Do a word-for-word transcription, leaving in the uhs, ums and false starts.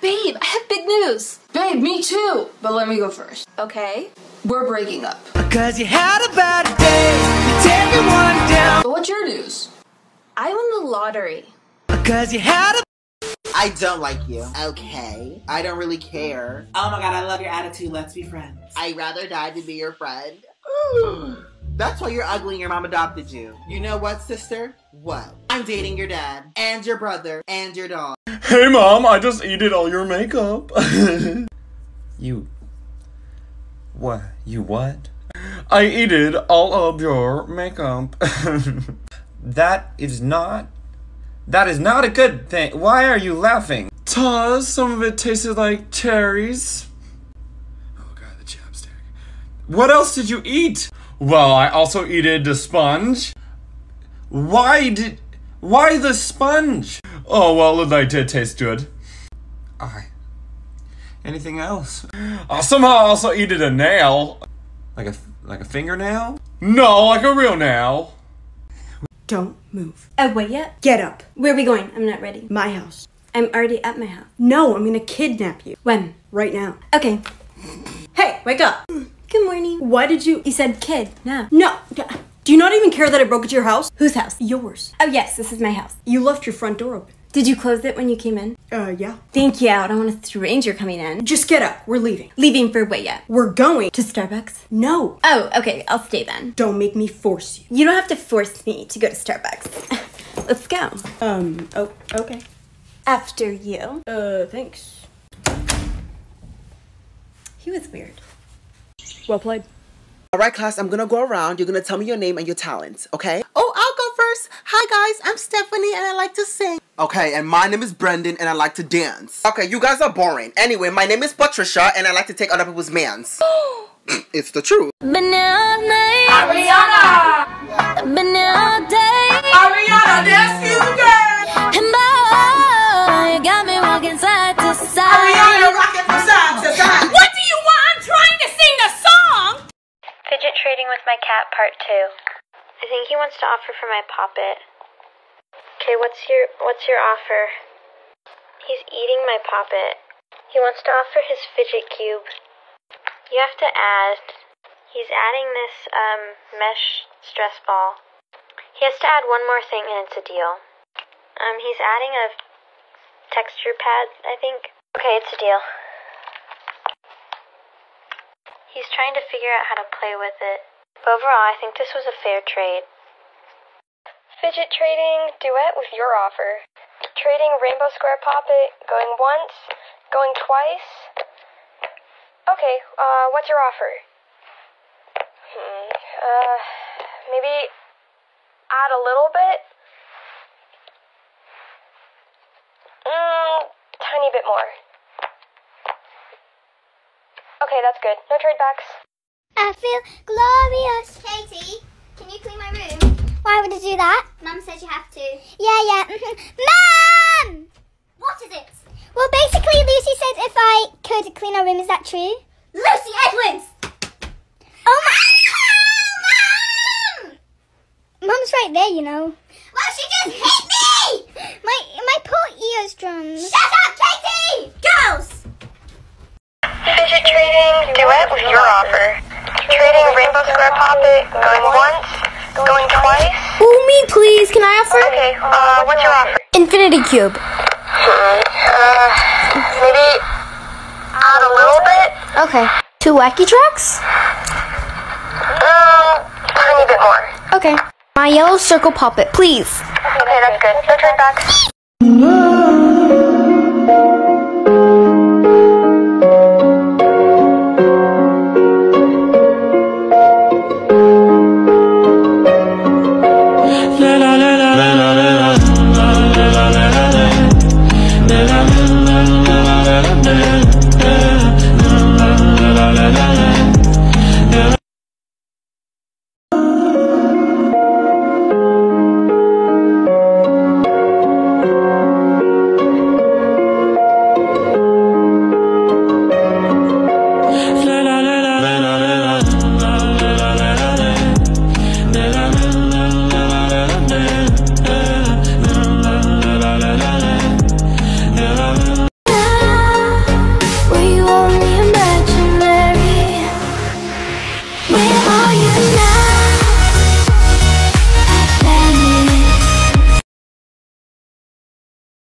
Babe, I have big news. Babe, me too. But let me go first. Okay. We're breaking up. Cause you had a bad day, you take it one down. But what's your news? I won the lottery. Cause you had a I don't like you. Okay. I don't really care. Oh my god, I love your attitude. Let's be friends. I'd rather die than be your friend. That's why you're ugly and your mom adopted you. You know what, sister? What? I'm dating your dad, and your brother, and your dog. Hey mom, I just eated all your makeup. You... What? You what? I eated all of your makeup. That is not... That is not a good thing. Why are you laughing? Taz, some of it tasted like cherries. Oh god, the chapstick. What else did you eat? Well, I also eated the sponge. Why did... Why the sponge? Oh, well, it did taste good. I... Anything else? I somehow also eated a nail. Like a... Like a fingernail? No, like a real nail. Don't move. Oh, wait yet? Get up. Where are we going? I'm not ready. My house. I'm already at my house. No, I'm gonna kidnap you. When? Right now. Okay. Hey, wake up. Good morning. Why did you... You said kid. No. No. Do you not even care that I broke into your house? Whose house? Yours. Oh, yes, this is my house. You left your front door open. Did you close it when you came in? Uh, yeah. Thank you. I don't want a stranger coming in. Just get up. We're leaving. Leaving for what yet? We're going. To Starbucks? No. Oh, okay. I'll stay then. Don't make me force you. You don't have to force me to go to Starbucks. Let's go. Um, oh, okay. After you. Uh, thanks. He was weird. Well played. Alright class, I'm gonna go around. You're gonna tell me your name and your talents, okay? Oh, I'll go first. Hi guys, I'm Stephanie and I like to sing. Okay, and my name is Brendan and I like to dance. Okay, you guys are boring. Anyway, my name is Patricia and I like to take other people's mans. It's the truth. Ariana! Ariana, that's you, girl! Got me walking side to side. Ariana, rocking from side to side. What do you want? I'm trying to sing a song! Fidget trading with my cat, part two. I think he wants to offer for my poppet. Okay, what's your what's your offer? He's eating my poppet. He wants to offer his fidget cube. You have to add. He's adding this um mesh stress ball. He has to add one more thing and it's a deal. Um, he's adding a texture pad, I think. Okay, it's a deal. He's trying to figure out how to play with it. But overall, I think this was a fair trade. Fidget trading duet with your offer. Trading Rainbow Square Poppet, going once, going twice. Okay, uh, what's your offer? Hmm, uh, maybe add a little bit? Mmm, tiny bit more. Okay, that's good. No trade backs. I feel glorious. Katie, can you clean my room? Why would I do that? Mum says you have to. Yeah, yeah. Mum! What is it? Well, basically, Lucy said if I could clean our room. Is that true? Lucy Edwards! Oh my... Mum! Mum's right there, you know. Well, she just hit me! My, my poor eardrums. Shut up, Katie! Girls! Fidget trading duet with your offer. Trading Rainbow Square Poppet, going once, going twice. Oh, me, please. Can I offer? Okay, uh, what's your offer? Infinity Cube. Hmm, uh, maybe add a little bit? Okay. Two wacky tracks? Um, tiny bit more. Okay. My yellow circle poppet, please. Okay, that's good. No trade backs.